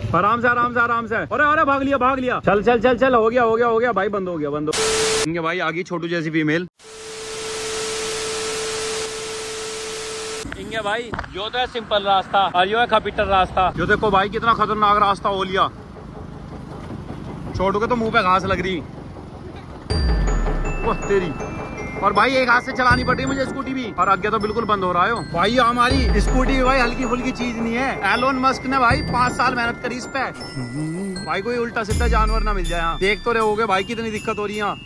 आराम से आराम से आराम से। अरे अरे भाग लिया भाग लिया। चल चल चल चल, हो गया हो गया हो गया भाई, बंद हो गया बंद हो गया भाई। आगे छोटू जैसी फीमेल इंगे भाई। यो तो है सिंपल रास्ता और यो है खपीटर रास्ता। यो देखो भाई कितना खतरनाक रास्ता हो लिया। छोटू के तो मुंह पे घास लग रही ओह तेरी। और भाई एक हाथ से चलानी पड़ रही मुझे स्कूटी भी, और आगे तो बिल्कुल बंद हो रहा है भाई। हमारी स्कूटी भाई हल्की फुल्की चीज नहीं है। एलोन मस्क ने भाई 5 साल मेहनत करी इस पे भाई। कोई उल्टा सीधा जानवर ना मिल जाए यहाँ। देख तो रहे होगे भाई कितनी दिक्कत हो रही है यहाँ।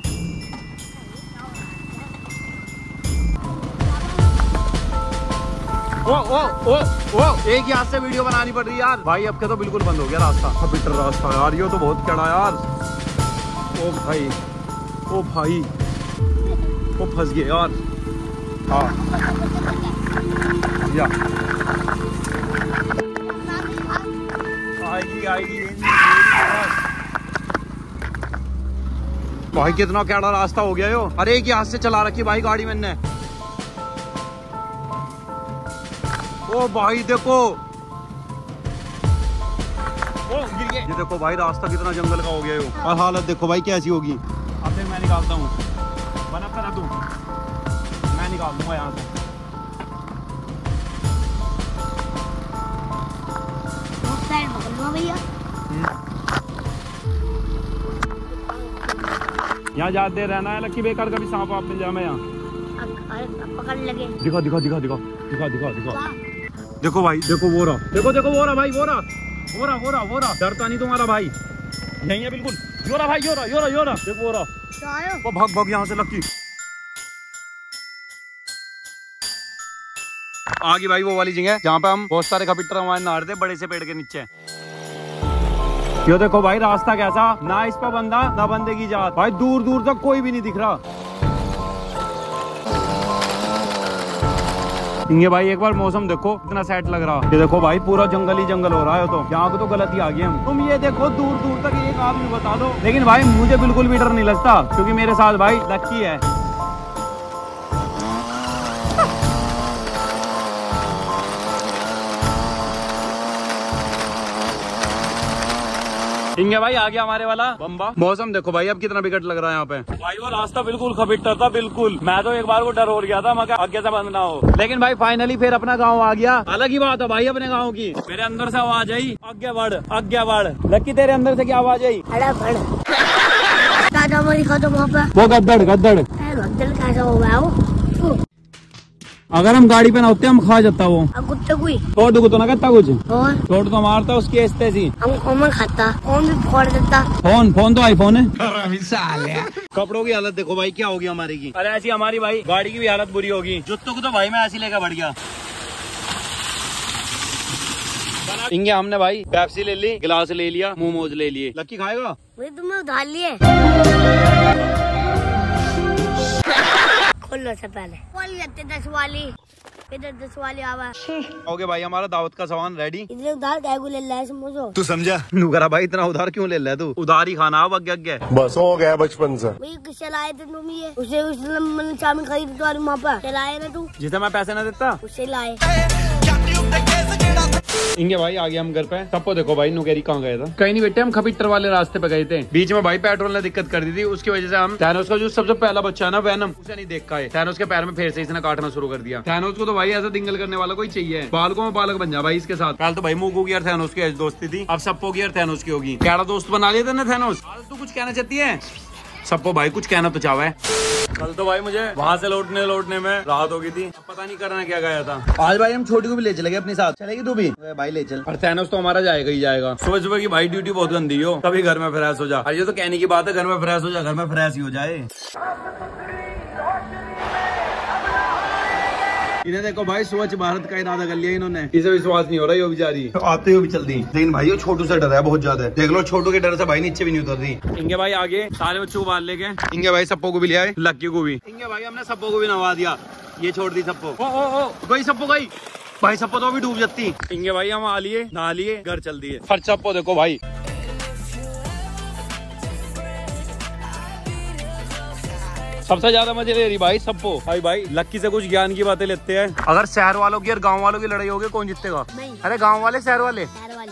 ओ ओ ओ ओ एक ही हाथ से वीडियो बनानी पड़ रही है यार भाई। अब के तो बिल्कुल बंद हो गया रास्ता, खपीटर रास्ता यार। ये तो बहुत कड़ा यार। ओ भाई ओ भाई वो फंस गए यार। हाँ या आएगी आएगी भाई। कितना कैड़ा रास्ता हो गया यो। अरे एक ही हाथ से चला रखी भाई गाड़ी मैंने। ओ भाई देखो ओ गिर गए। ये देखो भाई रास्ता कितना जंगल का हो गया यो। और हालत देखो भाई कैसी होगी। अब फिर मैं निकालता हूँ, बना करा तू, मैं निकाल दूंगा यहाँ से। भैया यहाँ जाते रहना है लक्की। बेकार कभी सांप आप मिल जाए मैं यहाँ पकड़ लगे। दिखा दिखा दिखा दिखा दिखा दिखा दिखा। देखो भाई देखो वो रहा, देखो देखो वो रहा भाई, वो रहा वो रहा वो रहा वो रहा। डरता नहीं तुम्हारा भाई, यही है बिल्कुल। यो रहा भाई, यो रहा यो रहा यो रहा। देखो वो रहा। वो भाग भाग यहाँ से लक्की। आगे भाई वो वाली जगह जहाँ पे हम बहुत सारे खपीटर हमारे नहा रहे थे बड़े से पेड़ के नीचे। यो देखो भाई रास्ता कैसा, ना इस पे बंदा ना बंदे की जात भाई। दूर दूर तक कोई भी नहीं दिख रहा। इंगे भाई एक बार मौसम देखो कितना सेट लग रहा। ये देखो भाई पूरा जंगल ही जंगल हो रहा है। तो यहाँ को तो गलती आ गई हम। तुम ये देखो दूर दूर तक एक आदमी बता दो। लेकिन भाई मुझे बिल्कुल भी डर नहीं लगता क्योंकि मेरे साथ भाई लक्की है। इंगे भाई आ गया हमारे वाला बम्बा। मौसम देखो भाई अब कितना बिगड़ लग रहा है यहाँ पे भाई। वो रास्ता बिल्कुल खपीटर था बिल्कुल। मैं तो एक बार को डर हो गया था, मगर आगे से बंद ना हो। लेकिन भाई फाइनली फिर अपना गांव आ गया। अलग ही बात है भाई अपने गांव की। मेरे अंदर से आवाज आई आगे बढ़ आगे बढ़। लक्की तेरे अंदर से क्या आवाज आई? वो गद्दड़ गद्दड़ कैसा हो गया? अगर हम गाड़ी पे ना होते हम खा जाता वो। तोड़ तो ना करता कुछ। तोड़ तो मारता उसकी ऐसे सी। हम खाता फोन भी फोड़ देता। फोन तो आईफोन है। कपड़ों की हालत देखो भाई क्या होगी हमारी की। अरे ऐसी हमारी भाई गाड़ी की भी हालत बुरी होगी। जूतों को तो भाई मैं ऐसी लेकर बढ़ गया। इंगे हमने भाई पेप्सी ले ली, गिलास ले लिया, मोमोज ले लिए। लक्की खाएगा? तुम्हें उधार लिए। खोलो से पहले 10 वाली, इधर 10 वाली आवाज। ओके भाई हमारा दावत का सामान रेडी। इधर उधार क्या ले रहा है समझो। तू समझा नुकरा भाई इतना उधार क्यों ले रहा है तू? उधार ही खाना अब आगे बस हो गया बचपन से। किससे लाए थे तुम ये? उसे मैंने चाउमीन खरीदी तुम्हारी वहाँ पर चलाए ना तू, जिसे मैं पैसे न देता उससे लाए। इंगे भाई आ गया हम घर पे। सबको देखो भाई नुकेरी कहाँ गए था? कहीं नहीं बेटे, हम खपीटर वाले रास्ते पे गए थे। बीच में भाई पेट्रोल ने दिक्कत कर दी थी, उसकी वजह से हम थैनोस का जो सबसे पहला बच्चा है ना वैनम, उसे नहीं देख पाए। थैनोस के पैर में फिर से इसने काटना शुरू कर दिया। थैनोस को तो भाई ऐसा दिंगल करने वाला कोई चाहिए। बालकों में बालक बन जा भाई इसके साथ। कल तो भाई मुगू की और थैनोस की दोस्ती थी, अब सबको की और थैनोस की होगी। क्या दोस्त बना लिया था थैनोस? तू कुछ कहना चाहती है? सबको भाई कुछ कहना तो चाहे। कल तो भाई मुझे वहाँ से लौटने में राहत हो गई थी। अब पता नहीं करना क्या गया था। आज भाई हम छोटी को भी ले चलेंगे अपने साथ। चलेगी तू भी? भाई ले चल। और थैनोस तो हमारा जाएगा ही जाएगा। सुबह सुबह की भाई ड्यूटी बहुत गंदी हो, कभी घर में फ्रेश हो जा। और ये तो कहने की बात है घर में फ्रेश हो जा, घर में फ्रेश ही हो जाए। इन्हें देखो भाई स्वच्छ भारत का इरादा कर लिया इन्होंने। इसे विश्वास नहीं हो रहा ये बेचारी तो आते हुए भी चल दी। लेकिन भाई वो छोटू से डर है बहुत ज्यादा। देख लो छोटू के डर से भाई नीचे भी नहीं उतर रही। इंगे भाई आगे सारे बच्चों को बाहर लेके इंगे भाई सप्पो को भी ले आए, लक्की को भी। इंगे भाई हमने सप्पो को भी नवा दिया, ये छोड़ दी सप्पो। ओ गई सप्पो गई भाई। सप्पो तो अभी डूब जाती। इंगे भाई हम आ लिए नहा लिए घर चल दिए। हर सप्पो देखो भाई सबसे ज्यादा मजे ले रही भाई सबको। भाई लक्की से कुछ ज्ञान की बातें लेते हैं। अगर शहर वालों की और गाँव वालों की लड़ाई होगी कौन जीतेगा? अरे गाँव वाले शहर वाले?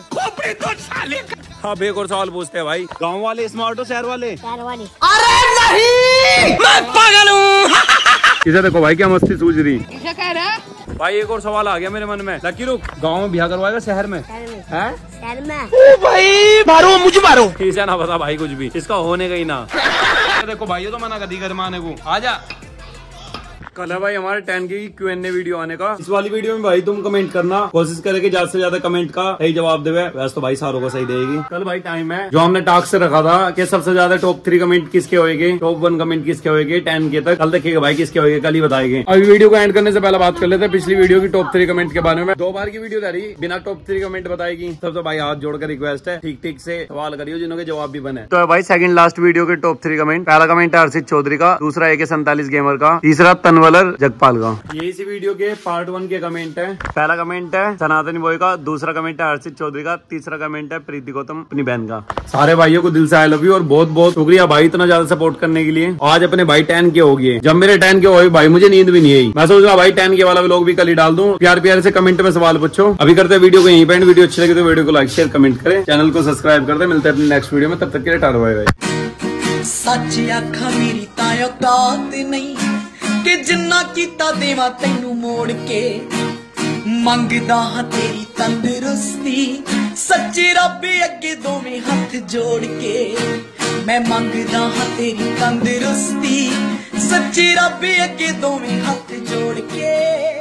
हाँ एक और सवाल पूछते हैं भाई, गाँव वाले स्मार्ट हो शहर वाले? अरे नहीं, मैं पागल हूँ। इसे देखो भाई क्या मस्ती सूझ रही। क्या कह रहा है भाई एक और सवाल आ गया मेरे मन में। लकी रुक, गाँव में ब्याह करवाएगा शहर में? शहर में। ओ भाई मारो मुझे मारो। इसे ना बता भाई कुछ भी, इसका होने का ही ना। देखो भाई ये तो मना कर दी घर में आने को। आजा। कल है भाई हमारे 10 की Q&A वीडियो आने का। इस वाली वीडियो में भाई तुम कमेंट करना, कोशिश करेंगे ज्यादा से ज्यादा कमेंट का सही जवाब देवे। वैसे तो भाई सारों को सही देगी। कल भाई टाइम है जो हमने टास्क से रखा था कि सबसे ज्यादा टॉप 3 कमेंट किसके होएंगे, टॉप 1 कमेंट किसके होएंगे 10 के तक। कल देखिएगा भाई किसके होएंगे, कल ही बताएंगे। अभी वीडियो को एंड करने से पहले बात कर लेते हैं पिछली वीडियो की टॉप 3 कमेंट के बारे में। 2 बार की वीडियो रही बिना टॉप 3 कमेंट बताएगी। सबसे भाई हाथ जोड़कर रिक्वेस्ट है, ठीक से सवाल करियो जिन्होंने जवाब भी बने। तो भाई सेकंड लास्ट वीडियो के टॉप 3 कमेंट। पहला कमेंट है हर्षित चौधरी का, दूसरा AK47 गेमर का, तीसरा तनवलर जगपाल का। ये इसी वीडियो के पार्ट 1 के कमेंट है। पहला कमेंट है सनातनी बॉय का, दूसरा कमेंट है हर्षित चौधरी का, तीसरा कमेंट है प्रीति गौतम अपनी बहन का। सारे भाइयों को दिल से आई लव यू और बहुत बहुत शुक्रिया भाई इतना ज्यादा सपोर्ट करने के लिए। आज अपने भाई 10 के हो गए। जब मेरे 10 के हो भाई मुझे नींद भी नहीं आई। मैं सोच रहा भाई 10 के वाला व्लॉग भी कल ही डाल दूं। प्यार से कमेंट में सवाल पूछो। अभी करते हैं वीडियो को यहीं पे। वीडियो अच्छी लगी तो वीडियो को लाइक शेयर कमेंट करें, चैनल को सब्सक्राइब कर दे। मिलते हैं अपने नेक्स्ट वीडियो में, तब तक के लिए टाटा बाय बाय। सच आखा मेरी तां औकात नहीं कि जिन्ना कीता देवा तैनू मोड़ के। मंगदा हां तेरी तंदुरुस्ती सच्चे रब अगे दोवें हथ जोड़ के। मैं मंगदा हां तेरी तंदुरुस्ती सच्चे रब अगे दोवें हथ जोड़ के।